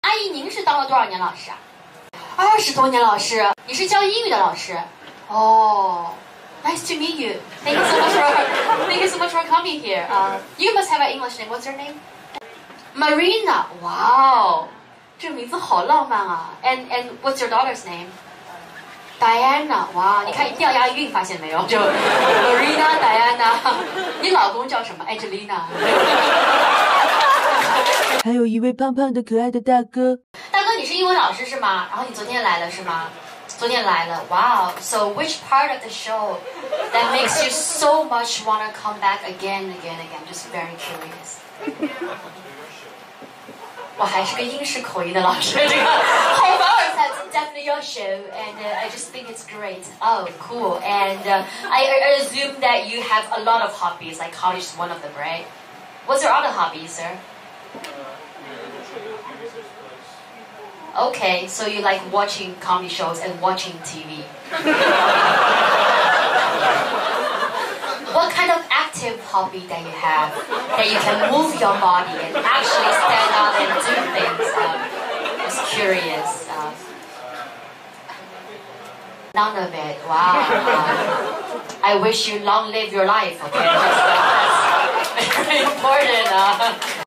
阿姨，您是当了多少年老师啊？20多年老师。你是教英语的老师？哦。Nice to meet you. Thank you so much for coming here. You must have an English name. What's your name? Marina. Wow. 这个名字好浪漫啊。And what's your daughter's name? Diana. 哇，你看一定要押韵，发现没有？就 Marina Diana。你老公叫什么 ？Angelina。 还有一位胖胖的可爱的大哥。 大哥，你是英文老师是吗？然后你昨天来了是吗？昨天来了。Wow. So which part of the show that makes you so much want to come back again and again and again? Just very curious. 我还是个英式口音的老师，这个好凡尔赛。It's definitely your show, and I just think it's great. Oh, cool. And I assume that you have a lot of hobbies, like college is one of them, right? What's your other hobbies, sir? Okay, so you like watching comedy shows and watching TV. What kind of active hobby that you have that you can move your body and actually stand up and do things? Just curious. None of it. Wow. I wish you long live your life. Okay, that's very important.